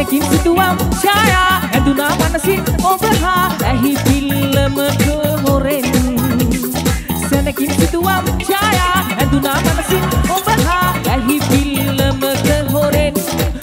සැනකින් සිතුවම් ඡායා ඇඳුනා මනසින් ඔබ හා ඇහි පිල්ලමක හොරෙන් සැනකින් සිතුවම් ඡායා ඇඳුනා මනසින් ඔබ හා ඇහි පිල්ලමක හොරෙන්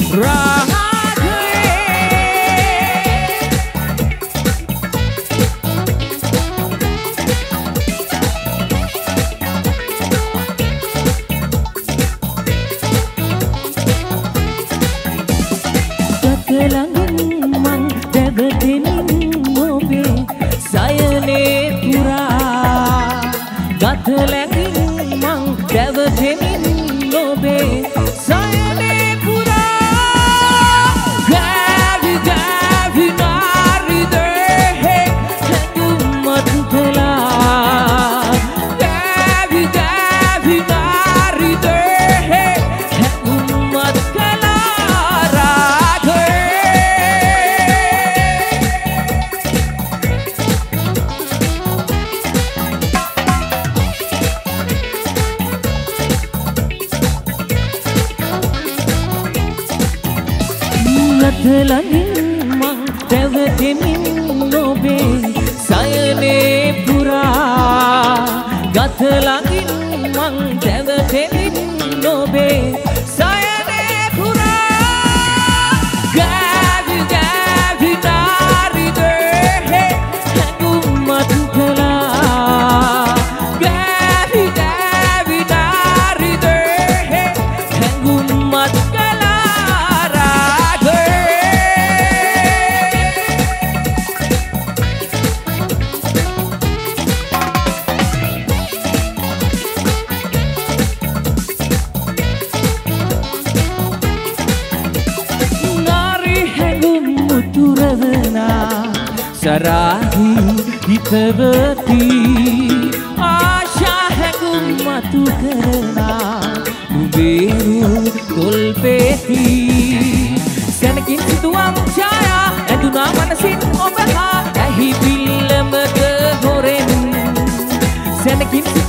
Sarahi hitavati Asha hangum matu karana Nuberu tolpeti Sanakin situam ඡායා ඇඳුනා මනසින් ඔබ හා ඇහි පිල්ලමක හොරෙන් Sanakin